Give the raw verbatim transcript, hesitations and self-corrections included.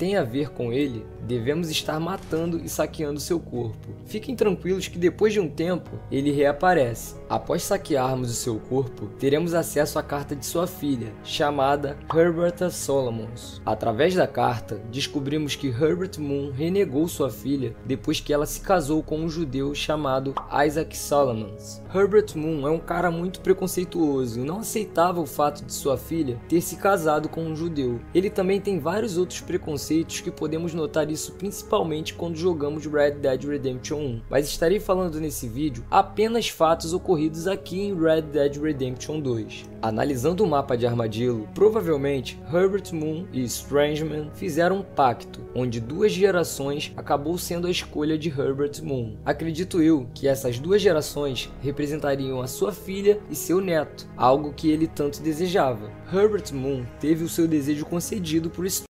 tem a ver com ele, devemos estar matando e saqueando seu corpo. Fiquem tranquilos que depois de um tempo, ele reaparece. Após saquearmos o seu corpo, teremos acesso à carta de sua filha, chamada Herberta Solomons. Através da carta, descobrimos que Herbert Moon renegou sua filha depois que ela se casou com um judeu chamado Isaac Solomons. Herbert Moon é um cara muito preconceituoso e não aceitava o fato de sua filha ter se casado com um judeu. Ele também tem vários outros preconceitos que podemos notar isso principalmente quando jogamos Red Dead Redemption um, mas estarei falando nesse vídeo apenas fatos ocorridos aqui em Red Dead Redemption dois. Analisando o mapa de Armadillo, provavelmente Herbert Moon e Strangeman fizeram um pacto, onde duas gerações acabou sendo a escolha de Herbert Moon. Acredito eu que essas duas gerações representariam a sua filha e seu neto, algo que ele tanto desejava. Herbert Moon teve o seu desejo concedido por